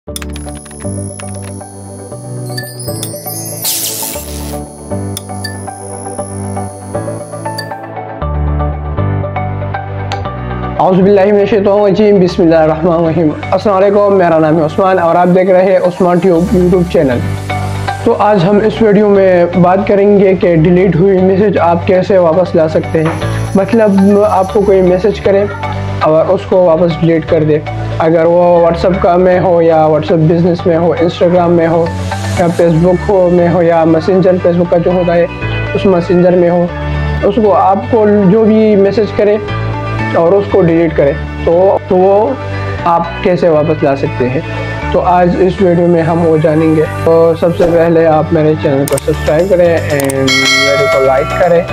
औज़ुबिल्लाहिमिनश्शैतानिर्रजीम बिस्मिल्लाहिर्रहमानिर्रहीम। अस्सलाम वालेकुम, मेरा नाम है उस्मान और आप देख रहे हैं उस्मान ट्यूब यूट्यूब चैनल। तो आज हम इस वीडियो में बात करेंगे कि डिलीट हुई मैसेज आप कैसे वापस ला सकते हैं। मतलब आपको कोई मैसेज करे और उसको वापस डिलीट कर दे, अगर वो व्हाट्सएप का में हो या व्हाट्सएप बिजनेस में हो, इंस्टाग्राम में हो या फेसबुक में हो या मैसेंजर, फेसबुक का जो होता है उस मैसेंजर में हो, उसको आपको जो भी मैसेज करे और उसको डिलीट करें तो वो आप कैसे वापस ला सकते हैं। तो आज इस वीडियो में हम वो जानेंगे। तो सबसे पहले आप मेरे चैनल को सब्सक्राइब करें एंड वीडियो को लाइक करें।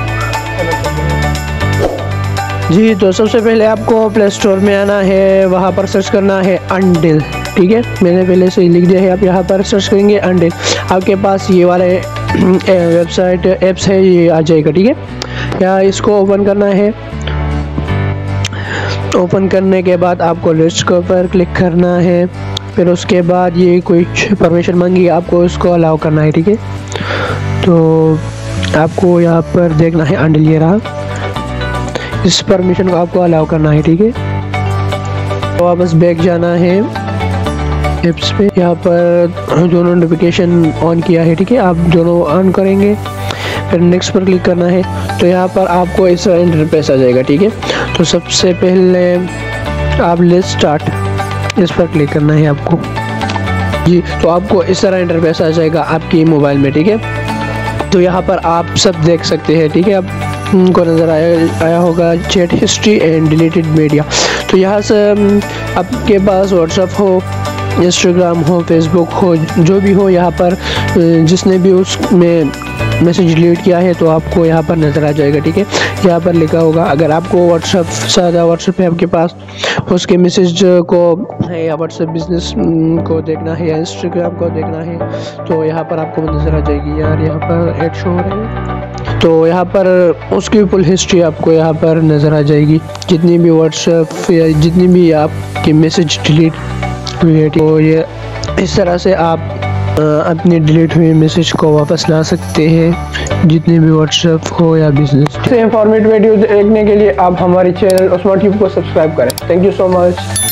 जी, तो सबसे पहले आपको प्ले स्टोर में आना है, वहाँ पर सर्च करना है अंडिल। ठीक है, मैंने पहले से ही लिख दिया है। आप यहाँ पर सर्च करेंगे अंडिल, आपके पास ये वाले वेबसाइट ऐप्स है, ये आ जाएगा। ठीक है, यहाँ इसको ओपन करना है। ओपन करने के बाद आपको लिस्ट के ऊपर क्लिक करना है, फिर उसके बाद ये कुछ परमिशन मांगी, आपको इसको अलाउ करना है। ठीक है, तो आपको यहाँ पर देखना है अंडिल, ये रहा, इस परमिशन को आपको अलाउ करना है। ठीक है, तो वापस बैक जाना है ऐप्स पे, यहाँ पर जो नोटिफिकेशन ऑन किया है, ठीक है, आप दोनों ऑन करेंगे, फिर नेक्स्ट पर क्लिक करना है। तो यहाँ पर आपको इस इंटरफेस आ जाएगा। ठीक है, तो सबसे पहले आप लेट्स स्टार्ट, इस पर क्लिक करना है आपको। जी, तो आपको इस तरह इंटरफेस आ जाएगा आपकी मोबाइल में। ठीक है, तो यहाँ पर आप सब देख सकते हैं। ठीक है, आपको नज़र आया होगा chat history and deleted media. तो यहाँ से आपके पास व्हाट्सएप हो, इंस्टाग्राम हो, फेसबुक हो, जो भी हो, यहाँ पर जिसने भी उसमें मैसेज डिलीट किया है तो आपको यहाँ पर नज़र आ जाएगा। ठीक है, यहाँ पर लिखा होगा, अगर आपको व्हाट्सएप पे आपके पास उसके मैसेज को है या व्हाट्सएप बिजनेस को देखना है या इंस्टाग्राम को देखना है तो यहाँ पर आपको नज़र आ जाएगी। यार यहाँ पर ऐड शो हो रहा है, तो यहाँ पर उसकी फुल हिस्ट्री आपको यहाँ पर नज़र आ जाएगी, जितनी भी व्हाट्सएप या जितनी भी आपकी मैसेज डिलीट हुई है। तो ये इस तरह से आप अपनी डिलीट हुई मैसेज को वापस ला सकते हैं, जितने भी व्हाट्सएप हो या बिजनेस। से इंफॉर्मेटिव वीडियो देखने के लिए आप हमारे चैनल उस्मान ट्यूब को सब्सक्राइब करें। Thank you so much.